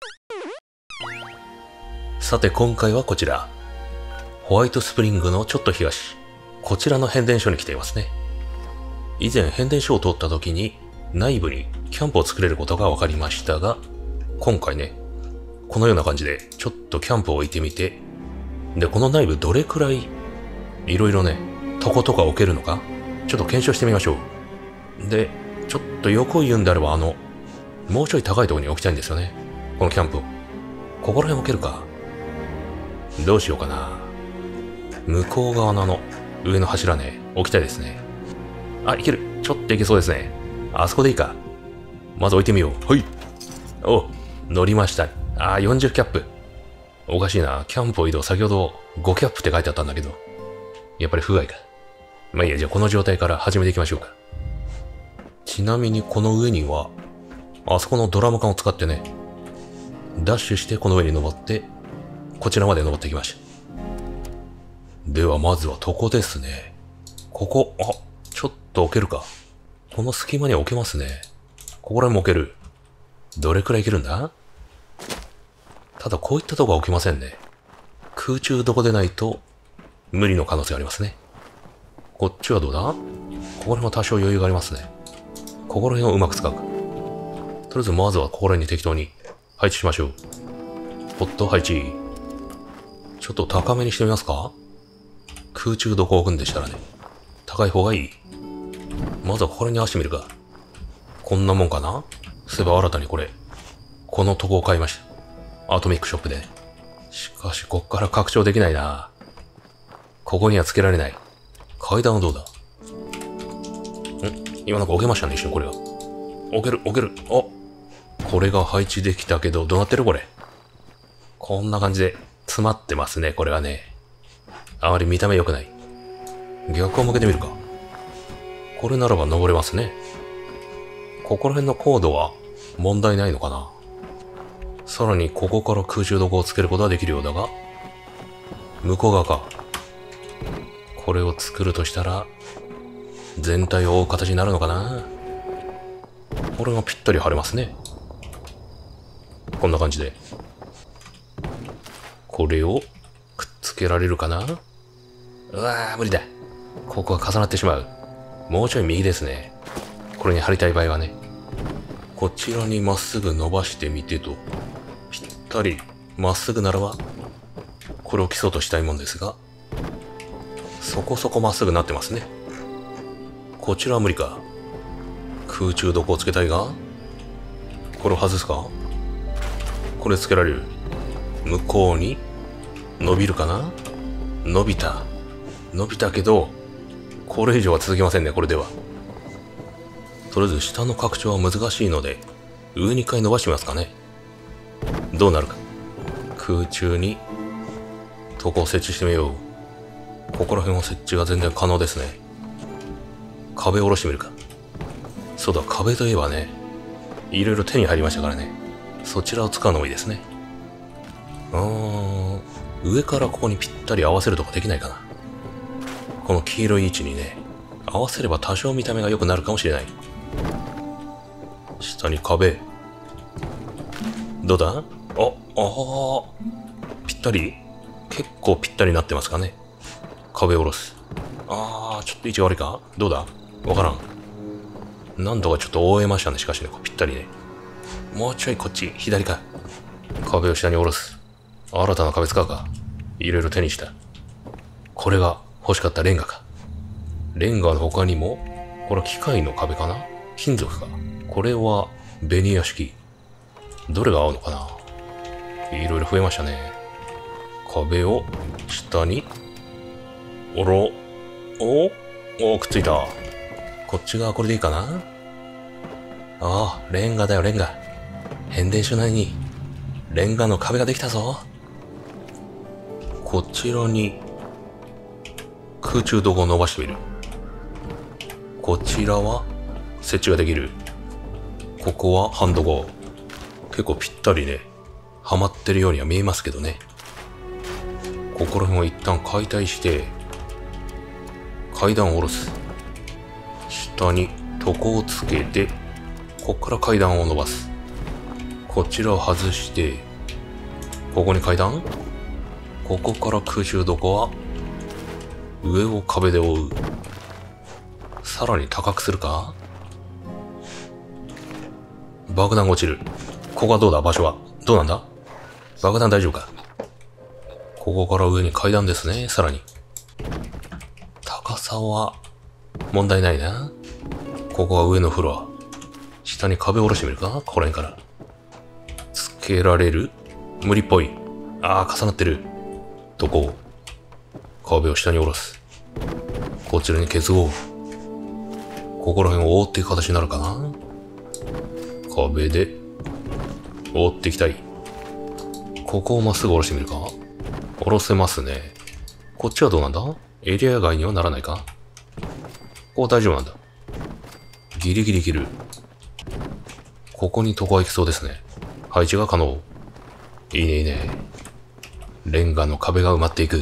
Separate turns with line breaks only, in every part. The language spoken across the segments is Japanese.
さて今回はこちら。ホワイトスプリングのちょっと東。こちらの変電所に来ていますね。以前変電所を通った時に内部にキャンプを作れることが分かりましたが、今回ね、このような感じでちょっとキャンプを置いてみて、で、この内部どれくらいいろいろね、床とか置けるのか、ちょっと検証してみましょう。で、ちょっと横を言うんであればもうちょい高いところに置きたいんですよね。このキャンプを。ここら辺置けるか。どうしようかな。向こう側の上の柱ね、置きたいですね。あ、いける。ちょっといけそうですね。あそこでいいか。まず置いてみよう。はい。お、乗りました。40キャップ。おかしいな。キャンプを移動、先ほど5キャップって書いてあったんだけど。やっぱり不具合か。まあいいや、じゃあこの状態から始めていきましょうか。ちなみにこの上には、あそこのドラム缶を使ってね、ダッシュしてこの上に登って、こちらまで登ってきました。ではまずは床ですね。ここ、ちょっと置けるか。この隙間に置けますね。ここら辺も置ける。どれくらいいけるんだ？ただこういったとこは置けませんね。空中床でないと無理の可能性がありますね。こっちはどうだ？ここら辺も多少余裕がありますね。ここら辺をうまく使うか。とりあえずまずはここら辺に適当に配置しましょう。ポット配置。ちょっと高めにしてみますか？空中床を置くんでしたらね、高い方がいい。まずはここに合わせてみるか。こんなもんかな？そういえば新たにこの床を買いました。アトミックショップでね。しかし、こっから拡張できないな。ここにはつけられない。階段はどうだ？今なんか置けましたね、一瞬これが。置ける。これが配置できたけど、どうなってるこれ。こんな感じで詰まってますね、これはね。あまり見た目良くない。逆を向けてみるか。これならば登れますね。ここら辺の高度は問題ないのかな。さらにここから空中床をつけることはできるようだが、向こう側か。これを作るとしたら、全体を覆う形になるのかな。これがぴったり貼れますね。こんな感じで。これをくっつけられるかな。うわー、無理だ。ここが重なってしまう。もうちょい右ですね。これに貼りたい場合はね。こちらにまっすぐ伸ばしてみてと。ぴったりまっすぐならば、これを基礎としたいもんですが、そこそこまっすぐなってますね。こちらは無理か。空中床をつけたいが、これを外すか。これつけられる。向こうに伸びるかな。伸びたけど、これ以上は続きませんね、これでは。とりあえず下の拡張は難しいので、上2回伸ばしますかね。どうなるか。空中に床を設置してみよう。ここら辺は設置が全然可能ですね。壁を下ろしてみるか。そうだ、壁といえばね、いろいろ手に入りましたからね。そちらを使うのもいいですね。上からここにぴったり合わせるとかできないかな。この黄色い位置にね、合わせれば多少見た目が良くなるかもしれない。下に壁。どうだ？ぴったり？結構ぴったりになってますかね。壁を下ろす。ちょっと位置が悪いか？どうだ？わからん。何度かちょっと覆えましたね、しかしね、ぴったりね。もうちょいこっち、左か。壁を下に下ろす。新たな壁使うか。いろいろ手にした。これが欲しかったレンガか。レンガの他にも、これは機械の壁かな？金属か。これはベニヤ式。どれが合うのかな？いろいろ増えましたね。壁を下にくっついた。こっち側これでいいかな。レンガだよ、レンガ。変電所内にレンガの壁ができたぞ。こちらに空中床を伸ばしてみる。こちらは設置ができる。ここはハンドゴー。結構ぴったりね、はまってるようには見えますけどね。ここら辺を一旦解体して階段を下ろす。下に床をつけて、こっから階段を伸ばす。 こちらを外して、ここに階段？ここから空中床は、上を壁で覆う。さらに高くするか？爆弾が落ちる。ここはどうだ？場所は。どうなんだ？爆弾大丈夫か？ここから上に階段ですね。さらに。高さは、問題ないな。ここは上のフロア。下に壁を下ろしてみるか？ここら辺から。つけられる？無理っぽい。ああ、重なってる。どこ？壁を下に下ろす。こちらに結合。ここら辺を覆っていく形になるかな？壁で、覆っていきたい。ここをまっすぐ下ろしてみるか？下ろせますね。こっちはどうなんだ？エリア外にはならないか？ここ大丈夫なんだ。ギリギリいける。ここに床は行きそうですね。配置が可能。いいねいいね。レンガの壁が埋まっていく。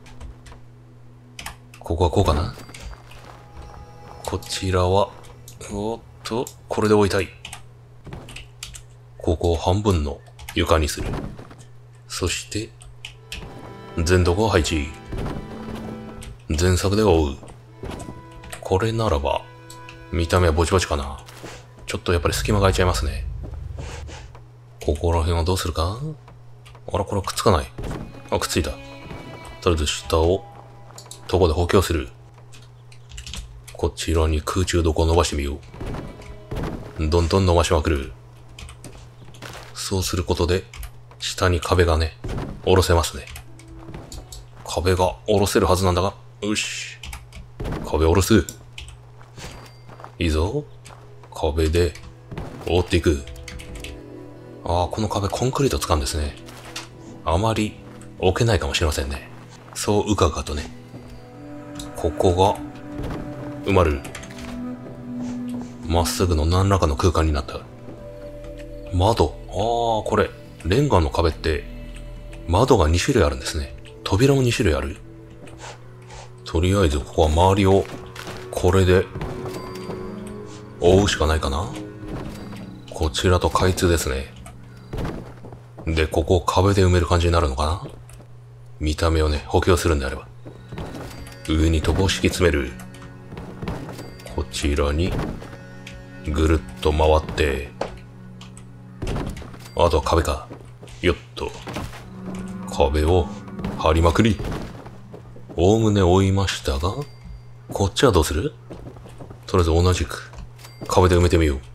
ここはこうかな？こちらは、おっと、これで置いたい。ここを半分の床にする。そして、全床を配置。全柵で覆う。これならば、見た目はぼちぼちかな。ちょっとやっぱり隙間が空いちゃいますね。ここら辺はどうするか？あら、これくっつかない。あ、くっついた。とりあえず下を、床で補強する。こちらに空中床を伸ばしてみよう。どんどん伸ばしまくる。そうすることで、下に壁がね、下ろせますね。壁が下ろせるはずなんだが、よし。壁下ろす。いいぞ。壁で、覆っていく。ああ、この壁コンクリート使うんですね。あまり置けないかもしれませんね。そううかうかとね。ここが、埋まる。まっすぐの何らかの空間になった。窓。ああ、これ、レンガの壁って、窓が2種類あるんですね。扉も2種類ある。とりあえずここは周りを、これで、覆うしかないかな。こちらと開通ですね。で、ここを壁で埋める感じになるのかな。見た目をね、補強するんであれば。上に床を敷き詰める。こちらに、ぐるっと回って、あとは壁か。よっと。壁を張りまくり。おおむね追いましたが、こっちはどうする？とりあえず同じく、壁で埋めてみよう。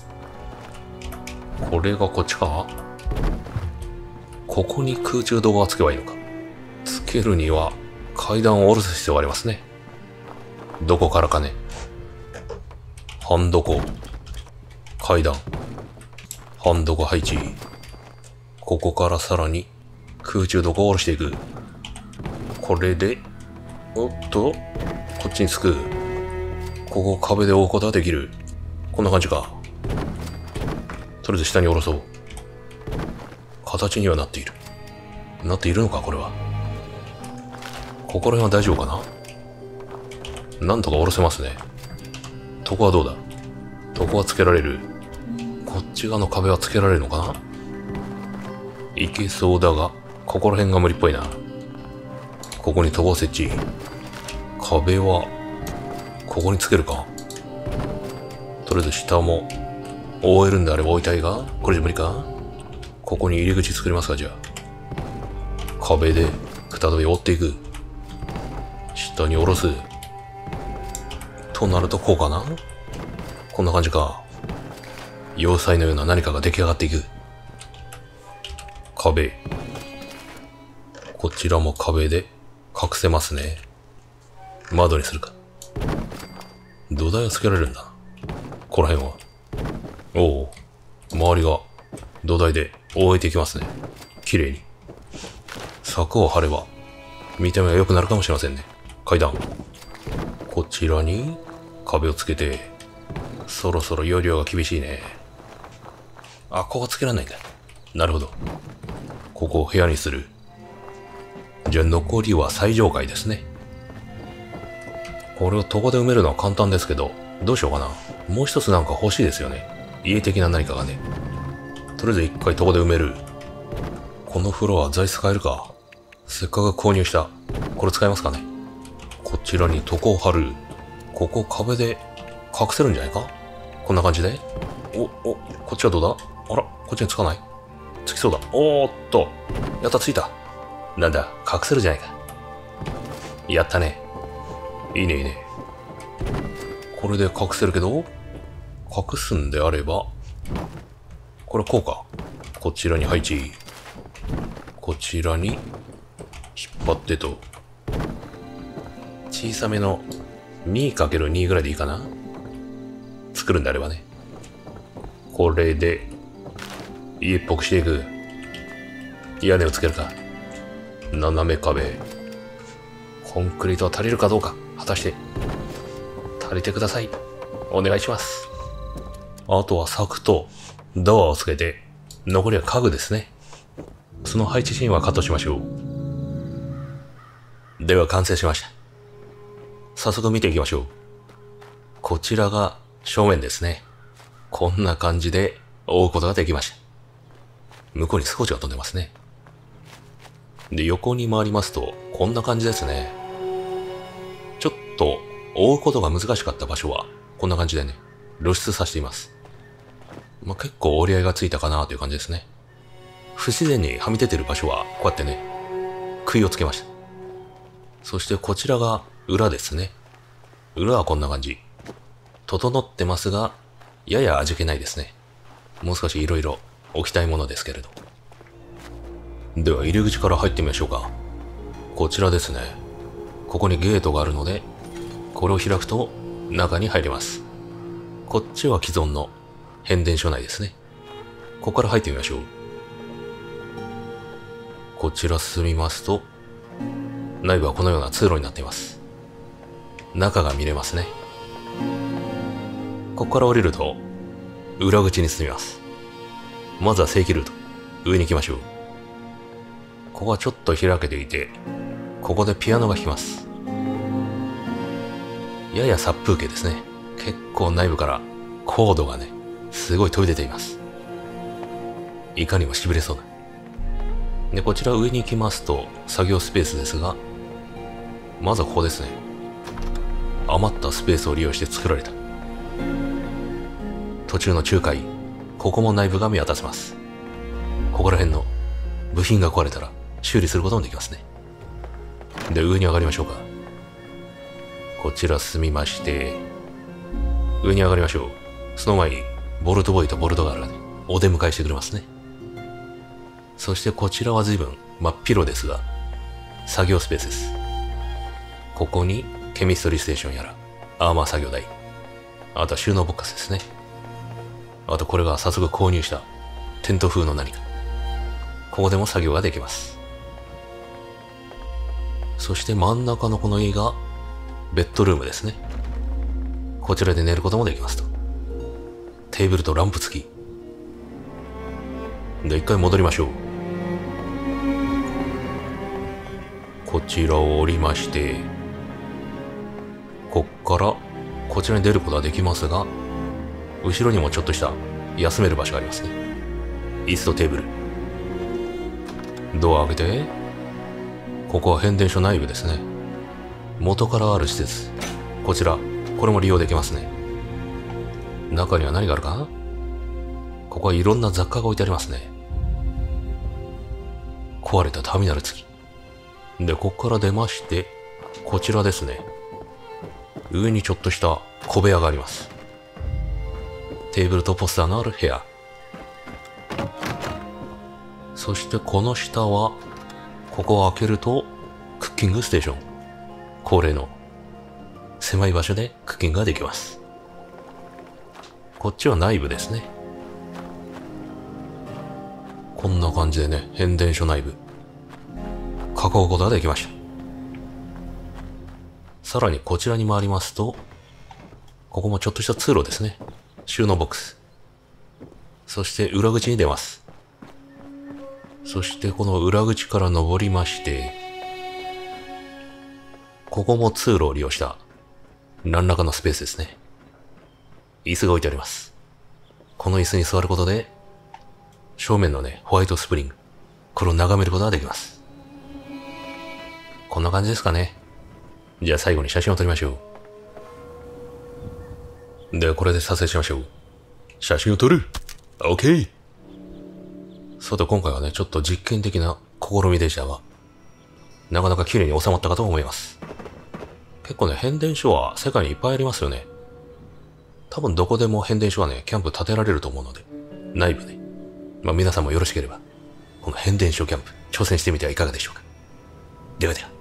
これがこっちか？ここに空中動画をつけばいいのか。つけるには階段を下ろす必要がありますね。どこからかね。半床。階段。半床配置。ここからさらに空中動画を下ろしていく。これで、おっと、こっちにつく。ここを壁で覆うことができる。こんな感じか。とりあえず下に下ろそう。形にはなっている。なっているのか、これは。ここら辺は大丈夫かな？なんとか下ろせますね。床はどうだ？床はつけられる。こっち側の壁はつけられるのかな？いけそうだが、ここら辺が無理っぽいな。ここに床を設置。壁は、ここにつけるか。とりあえず下も、覆えるんであれば置いたいが、これじゃ無理か。ここに入り口作りますか、じゃあ。壁で、再び覆っていく。下に下ろす。となるとこうかな。こんな感じか。要塞のような何かが出来上がっていく。壁。こちらも壁で隠せますね。窓にするか。土台をつけられるんだ。この辺は。おお。周りが土台で覆えていきますね。綺麗に。柵を張れば見た目が良くなるかもしれませんね。階段。こちらに壁をつけて、そろそろ容量が厳しいね。あ、ここつけられないんだ。なるほど。ここを部屋にする。じゃあ残りは最上階ですね。これを床で埋めるのは簡単ですけど、どうしようかな。もう一つなんか欲しいですよね。家的な何かがね。 とりあえず一回床で埋める。このフロア座椅子買えるか。せっかく購入した。これ使えますかね。こちらに床を張る。ここ壁で隠せるんじゃないか。こんな感じで。こっちはどうだ。あら、こっちにつかない。つきそうだ。おーっと。やった、ついた。なんだ、隠せるじゃないか。やったね。いいね、いいね。これで隠せるけど、隠すんであれば、これこうか。こちらに配置。こちらに、引っ張ってと。小さめの 2×2 ぐらいでいいかな。作るんであればね。これで、家っぽくしていく。屋根をつけるか。斜め壁。コンクリートは足りるかどうか。果たして。足りてください。お願いします。あとは柵とドアをつけて、残りは家具ですね。その配置シーンはカットしましょう。では完成しました。早速見ていきましょう。こちらが正面ですね。こんな感じで覆うことができました。向こうにスコーチが飛んでますね。で、横に回りますと、こんな感じですね。ちょっと覆うことが難しかった場所は、こんな感じでね、露出させています。結構折り合いがついたかなという感じですね。不自然にはみ出てる場所は、こうやってね、杭をつけました。そしてこちらが裏ですね。裏はこんな感じ。整ってますが、やや味気ないですね。もう少し色々置きたいものですけれど。では入り口から入ってみましょうか。こちらですね。ここにゲートがあるので、これを開くと中に入れます。こっちは既存の変電所内ですね。ここから入ってみましょう。こちら進みますと、内部はこのような通路になっています。中が見れますね。ここから降りると、裏口に進みます。まずは正規ルート。上に行きましょう。ここはちょっと開けていて、ここでピアノが弾きます。やや殺風景ですね。結構内部からコードがね、すごい飛び出ています。いかにも痺れそうな。で、こちら上に行きますと作業スペースですが、まずはここですね。余ったスペースを利用して作られた。途中の仲介、ここも内部が見渡せます。ここら辺の部品が壊れたら修理することもできますね。で、上に上がりましょうか。こちら進みまして、上に上がりましょう。その前に、ボルトボーイとボルトガールがね、お出迎えしてくれますね。そしてこちらは随分真っ広ですが、作業スペースです。ここにケミストリーステーションやら、アーマー作業台、あとは収納ボックスですね。あとこれが早速購入したテント風の何か。ここでも作業ができます。そして真ん中のこの家がベッドルームですね。こちらで寝ることもできますと。テーブルとランプ付き。で、一回戻りましょう。こちらを降りまして、こっからこちらに出ることはできますが、後ろにもちょっとした休める場所がありますね。椅子とテーブル。ドアを開けて、ここは変電所内部ですね。元からある施設。こちら、これも利用できますね。中には何があるか？ここはいろんな雑貨が置いてありますね。壊れたターミナル付き。で、ここから出まして、こちらですね。上にちょっとした小部屋があります。テーブルとポスターのある部屋。そしてこの下は、ここを開けると、クッキングステーション。恒例の狭い場所でクッキングができます。こっちは内部ですね。こんな感じでね、変電所内部、囲うことができました。さらにこちらに回りますと、ここもちょっとした通路ですね。収納ボックス。そして裏口に出ます。そしてこの裏口から登りまして、ここも通路を利用した何らかのスペースですね。椅子が置いてあります。この椅子に座ることで、 正面のね、ホワイトスプリング。これを眺めることができます。こんな感じですかね。じゃあ最後に写真を撮りましょう。ではこれで撮影しましょう。写真を撮る。OK。さて今回はね、ちょっと実験的な試みでしたが、なかなか綺麗に収まったかと思います。結構ね、変電所は世界にいっぱいありますよね。多分どこでも変電所はね、キャンプ建てられると思うので、内部ね。皆さんもよろしければ、この変電所キャンプ、挑戦してみてはいかがでしょうか。ではでは。